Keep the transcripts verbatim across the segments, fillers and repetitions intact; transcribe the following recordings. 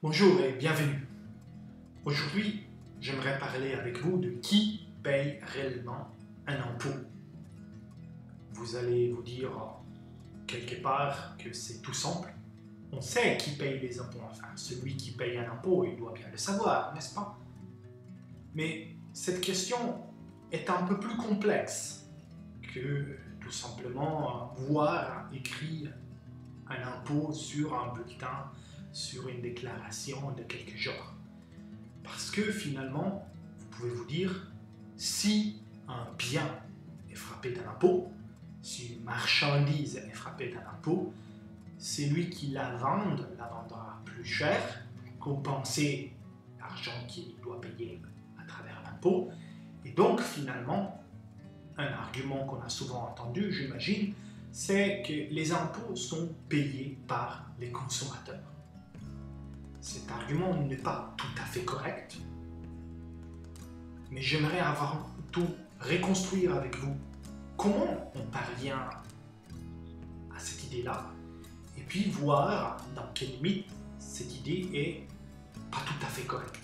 Bonjour et bienvenue. Aujourd'hui, j'aimerais parler avec vous de qui paye réellement un impôt. Vous allez vous dire quelque part que c'est tout simple. On sait qui paye les impôts. Enfin, celui qui paye un impôt, il doit bien le savoir, n'est-ce pas? Mais cette question est un peu plus complexe que tout simplement voir écrit un impôt sur un bulletin, sur une déclaration de quelque genre. Parce que finalement, vous pouvez vous dire, si un bien est frappé d'un impôt, si une marchandise est frappée d'un impôt, celui qui la vende la vendra plus cher, compenser l'argent qu'il doit payer à travers l'impôt. Et donc finalement, un argument qu'on a souvent entendu, j'imagine, c'est que les impôts sont payés par les consommateurs. Cet argument n'est pas tout à fait correct, mais j'aimerais avant tout reconstruire avec vous comment on parvient à cette idée-là, et puis voir dans quelle limite cette idée est pas tout à fait correcte.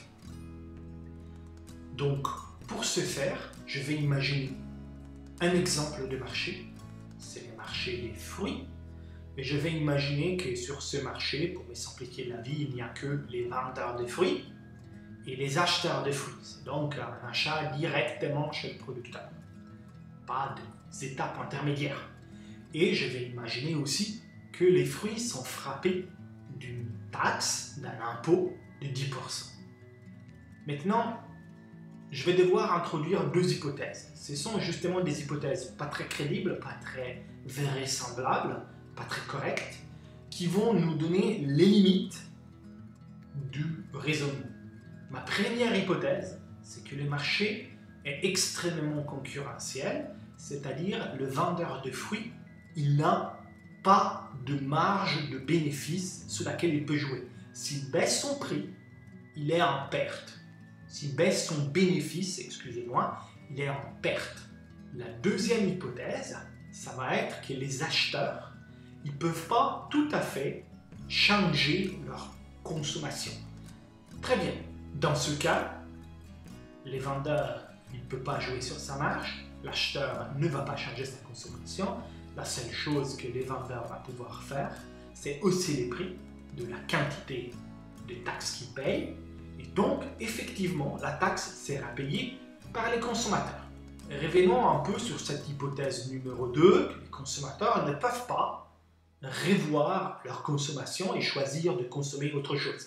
Donc, pour ce faire, je vais imaginer un exemple de marché, c'est le marché des fruits, et je vais imaginer que sur ce marché, pour me simplifier la vie, il n'y a que les vendeurs de fruits et les acheteurs de fruits. C'est donc un achat directement chez le producteur, pas d'étapes intermédiaires. Et je vais imaginer aussi que les fruits sont frappés d'une taxe, d'un impôt de dix pour cent. Maintenant, je vais devoir introduire deux hypothèses. Ce sont justement des hypothèses pas très crédibles, pas très vraisemblables, pas très correctes, qui vont nous donner les limites du raisonnement. Ma première hypothèse, c'est que le marché est extrêmement concurrentiel, c'est-à-dire le vendeur de fruits, il n'a pas de marge de bénéfice sur laquelle il peut jouer. S'il baisse son prix, il est en perte. S'il baisse son bénéfice, excusez-moi, il est en perte. La deuxième hypothèse, ça va être que les acheteurs, ils ne peuvent pas tout à fait changer leur consommation. Très bien. Dans ce cas, les vendeurs, ils ne peuvent pas jouer sur sa marge, l'acheteur ne va pas changer sa consommation. La seule chose que les vendeurs vont pouvoir faire, c'est hausser les prix de la quantité de taxes qu'ils payent. Et donc, effectivement, la taxe sera payée par les consommateurs. Revenons un peu sur cette hypothèse numéro deux, que les consommateurs ne peuvent pas revoir leur consommation et choisir de consommer autre chose.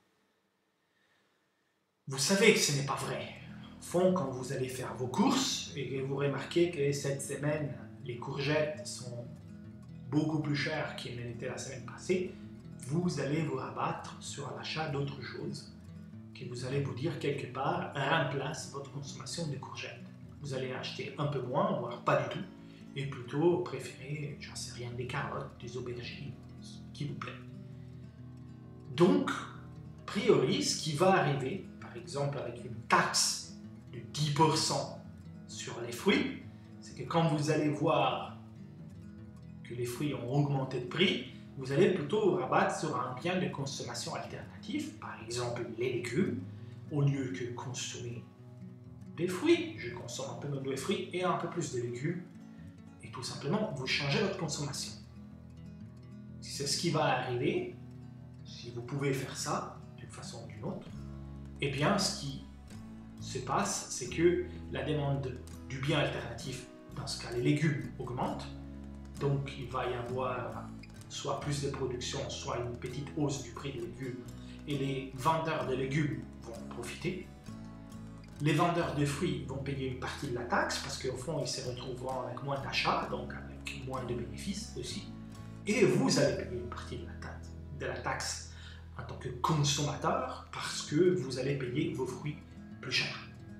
Vous savez que ce n'est pas vrai. Au fond, quand vous allez faire vos courses et que vous remarquez que cette semaine, les courgettes sont beaucoup plus chères qu'elles n'étaient la semaine passée, vous allez vous rabattre sur l'achat d'autres choses que vous allez vous dire quelque part remplace votre consommation de courgettes. Vous allez acheter un peu moins, voire pas du tout, et plutôt préférer, j'en sais rien, des carottes, des aubergines, ce qui vous plaît. Donc, a priori, ce qui va arriver, par exemple avec une taxe de dix pour cent sur les fruits, c'est que quand vous allez voir que les fruits ont augmenté de prix, vous allez plutôt vous rabattre sur un bien de consommation alternatif, par exemple les légumes, au lieu que consommer des fruits, je consomme un peu moins de fruits et un peu plus de légumes, et tout simplement, vous changez votre consommation. Si c'est ce qui va arriver, si vous pouvez faire ça d'une façon ou d'une autre, eh bien, ce qui se passe, c'est que la demande du bien alternatif, dans ce cas les légumes, augmente, donc il va y avoir soit plus de production, soit une petite hausse du prix des légumes, et les vendeurs de légumes vont profiter. Les vendeurs de fruits vont payer une partie de la taxe, parce qu'au fond, ils se retrouveront avec moins d'achats, donc avec moins de bénéfices aussi. Et vous allez payer une partie de la taxe, de la taxe en tant que consommateur, parce que vous allez payer vos fruits plus cher.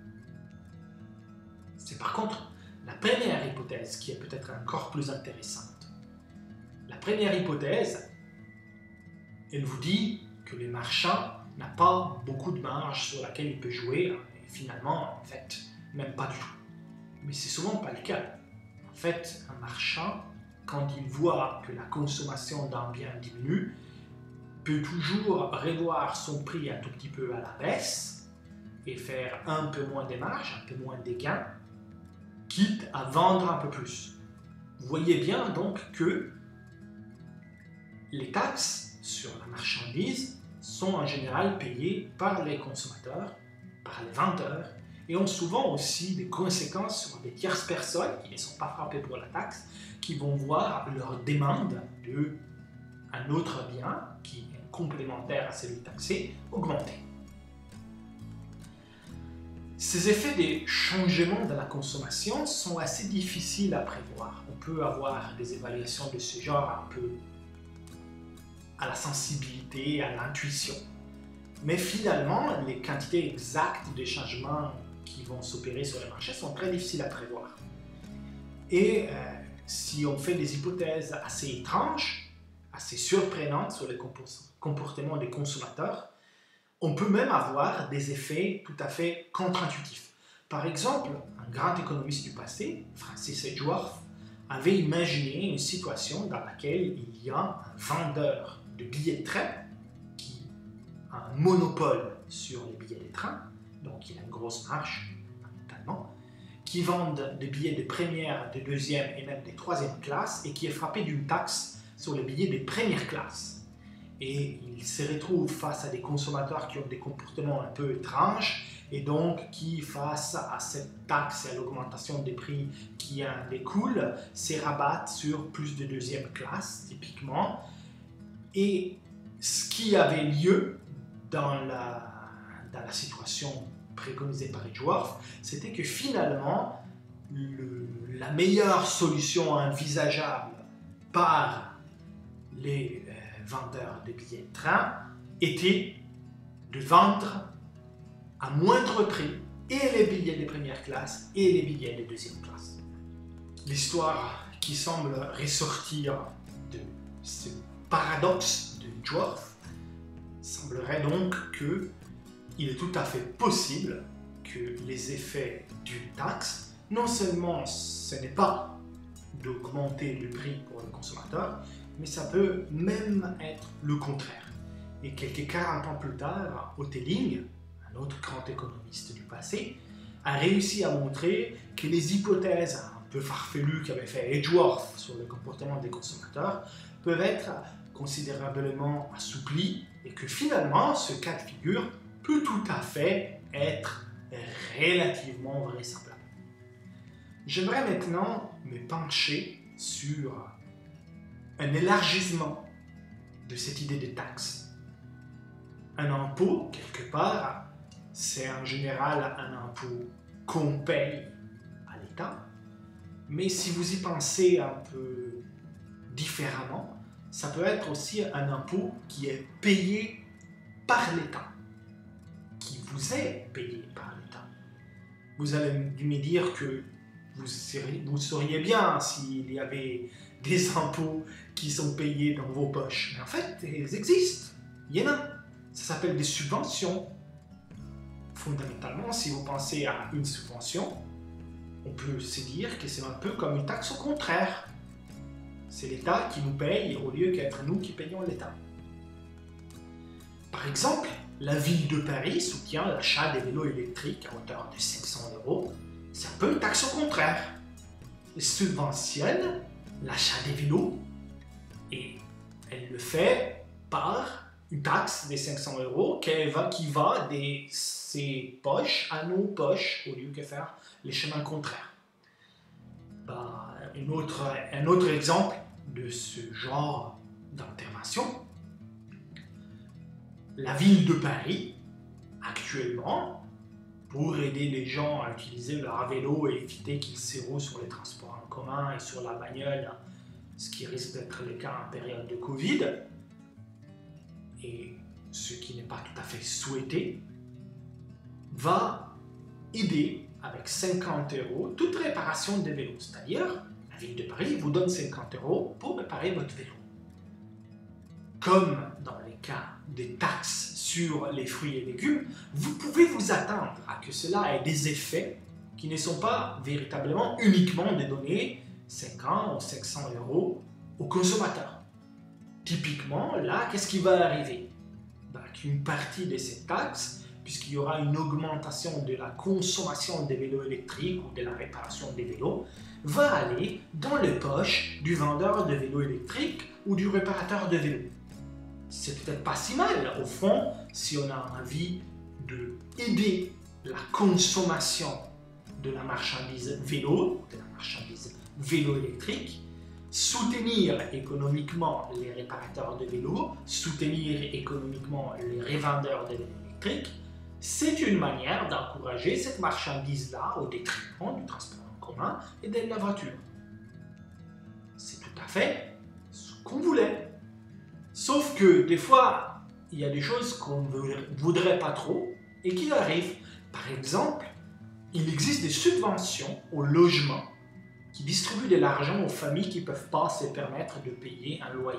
C'est par contre la première hypothèse qui est peut-être encore plus intéressante. La première hypothèse, elle vous dit que le marchand n'a pas beaucoup de marge sur laquelle il peut jouer, et finalement, en fait, même pas du tout. Mais c'est souvent pas le cas. En fait, un marchand, quand il voit que la consommation d'un bien diminue, peut toujours revoir son prix un tout petit peu à la baisse et faire un peu moins de marge, un peu moins de gains, quitte à vendre un peu plus. Vous voyez bien donc que les taxes sur la marchandise sont en général payées par les consommateurs, par les vendeurs, et ont souvent aussi des conséquences sur des tierces personnes qui ne sont pas frappées pour la taxe, qui vont voir leur demande d'un autre bien, qui est complémentaire à celui taxé, augmenter. Ces effets des changements de la consommation sont assez difficiles à prévoir. On peut avoir des évaluations de ce genre un peu à la sensibilité, à l'intuition. Mais finalement, les quantités exactes des changements qui vont s'opérer sur le marché sont très difficiles à prévoir. Et euh, si on fait des hypothèses assez étranges, assez surprenantes sur le comportement des consommateurs, on peut même avoir des effets tout à fait contre-intuitifs. Par exemple, un grand économiste du passé, Francis Edgeworth, avait imaginé une situation dans laquelle il y a un vendeur de billets de train qui a un monopole sur les billets de train, donc il a une grosse marge, notamment, qui vend des billets de première, de deuxième et même de troisième classe et qui est frappé d'une taxe sur les billets de première classe. Et il se retrouve face à des consommateurs qui ont des comportements un peu étranges et donc qui, face à cette taxe et à l'augmentation des prix qui en découle, se rabattent sur plus de deuxième classe, typiquement. Et ce qui avait lieu dans la, dans la situation préconisée par Edgeworth, c'était que finalement, le, la meilleure solution envisageable par les euh, vendeurs de billets de train était de vendre à moindre prix et les billets de première classe et les billets de deuxième classe. L'histoire qui semble ressortir de ce paradoxe de Edgeworth semblerait donc qu'il est tout à fait possible que les effets d'une taxe, non seulement ce n'est pas d'augmenter le prix pour le consommateur, mais ça peut même être le contraire. Et quelques quarante ans plus tard, Hotelling, un autre grand économiste du passé, a réussi à montrer que les hypothèses un peu farfelues qu'avait fait Edgeworth sur le comportement des consommateurs peuvent être considérablement assouplies et que finalement, ce cas de figure peut tout à fait être relativement vraisemblable. J'aimerais maintenant me pencher sur un élargissement de cette idée de taxe. Un impôt, quelque part, c'est en général un impôt qu'on paye à l'État, mais si vous y pensez un peu différemment, ça peut être aussi un impôt qui est payé par l'État, qui vous est payé par l'État. Vous allez me dire que vous seriez, vous sauriez bien s'il y avait des impôts qui sont payés dans vos poches. Mais en fait, ils existent. Il y en a. Ça s'appelle des subventions. Fondamentalement, si vous pensez à une subvention, on peut se dire que c'est un peu comme une taxe au contraire. C'est l'État qui nous paye au lieu qu'être nous qui payons l'État. Par exemple, la ville de Paris soutient l'achat des vélos électriques à hauteur de cinq cents euros. C'est un peu une taxe au contraire. Elle subventionne l'achat des vélos et elle le fait par une taxe de cinq cents euros qui va, qui va de ses poches à nos poches au lieu que faire les chemins contraires. Bah, une autre, un autre exemple de ce genre d'intervention, la ville de Paris, actuellement, pour aider les gens à utiliser leur vélo et éviter qu'ils s'éroulent sur les transports en commun et sur la bagnole, ce qui risque d'être le cas en période de Covid, et ce qui n'est pas tout à fait souhaité, va aider avec cinquante euros toute réparation des vélos. C'est-à-dire, la ville de Paris vous donne cinquante euros pour réparer votre vélo. Comme dans les cas des taxes sur les fruits et légumes, vous pouvez vous attendre à que cela ait des effets qui ne sont pas véritablement uniquement de donner cinquante ou cinq cents euros aux consommateurs. Typiquement, là, qu'est-ce qui va arriver? donc une partie de cette taxe, puisqu'il y aura une augmentation de la consommation des vélos électriques ou de la réparation des vélos, va aller dans les poches du vendeur de vélos électriques ou du réparateur de vélos. C'est peut-être pas si mal, au fond, si on a envie d'aider la consommation de la marchandise vélo, de la marchandise vélo électrique, soutenir économiquement les réparateurs de vélos, soutenir économiquement les revendeurs de vélos électriques, c'est une manière d'encourager cette marchandise-là au détriment du transport en commun et de la voiture. C'est tout à fait ce qu'on voulait. Sauf que des fois, il y a des choses qu'on ne voudrait pas trop et qui arrivent. Par exemple, il existe des subventions au logement qui distribuent de l'argent aux familles qui ne peuvent pas se permettre de payer un loyer.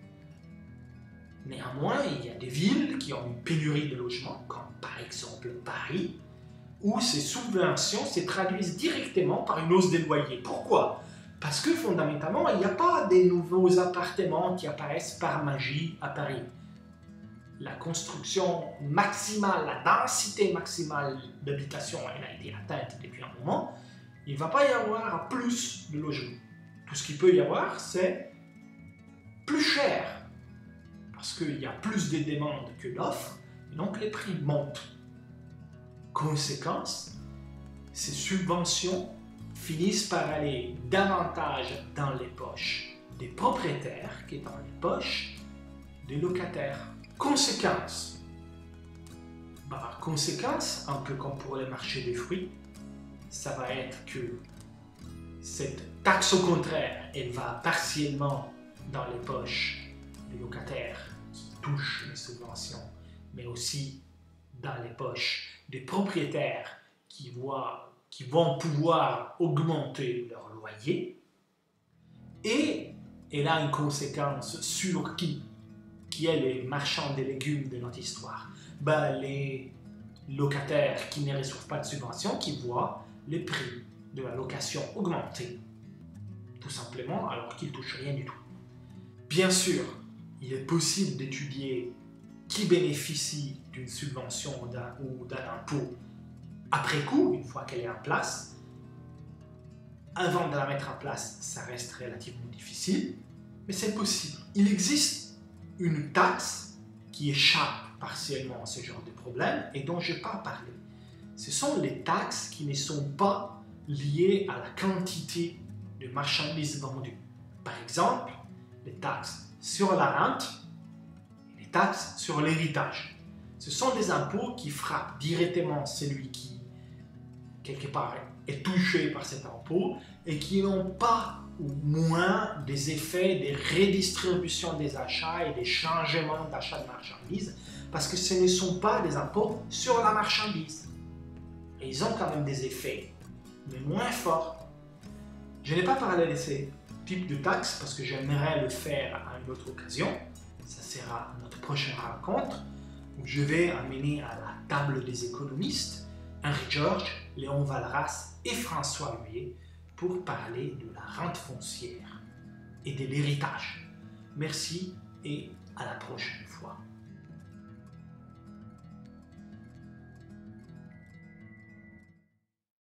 Néanmoins, il y a des villes qui ont une pénurie de logements, comme par exemple Paris, où ces subventions se traduisent directement par une hausse des loyers. Pourquoi? Parce que fondamentalement, il n'y a pas de nouveaux appartements qui apparaissent par magie à Paris. La construction maximale, la densité maximale d'habitation, elle a été atteinte depuis un moment. Il ne va pas y avoir plus de logements. Tout ce qu'il peut y avoir, c'est plus cher. Parce qu'il y a plus de demandes que d'offres, et donc les prix montent. Conséquence, ces subventions finissent par aller davantage dans les poches des propriétaires que dans les poches des locataires. Conséquence, bah, conséquence, un peu comme pour le marché des fruits, ça va être que cette taxe au contraire, elle va partiellement dans les poches des locataires qui touchent les subventions, mais aussi dans les poches des propriétaires qui, voient, qui vont pouvoir augmenter leur loyer. Et elle a une conséquence sur qui? Qui est les marchands des légumes de notre histoire? Ben, les locataires qui ne reçoivent pas de subvention, qui voient le prix de la location augmenter, tout simplement, alors qu'ils ne touchent rien du tout. Bien sûr, il est possible d'étudier qui bénéficie d'une subvention d'un, ou d'un impôt après coup, une fois qu'elle est en place. Avant de la mettre en place, ça reste relativement difficile, mais c'est possible. Il existe une taxe qui échappe partiellement à ce genre de problème et dont je n'ai pas parlé. Ce sont les taxes qui ne sont pas liées à la quantité de marchandises vendues. Par exemple, les taxes sur la rente et les taxes sur l'héritage. Ce sont des impôts qui frappent directement celui qui, quelque part, est touché par cet impôt et qui n'ont pas ou moins des effets de redistribution des achats et des changements d'achat de marchandises parce que ce ne sont pas des impôts sur la marchandise. Et ils ont quand même des effets, mais moins forts. Je n'ai pas parlé de ces types de taxes parce que j'aimerais le faire à une autre occasion. Ça sera notre prochaine rencontre où je vais amener à la table des économistes Henri Georges, Léon Walras et François Huet pour parler de la rente foncière et de l'héritage. Merci et à la prochaine fois.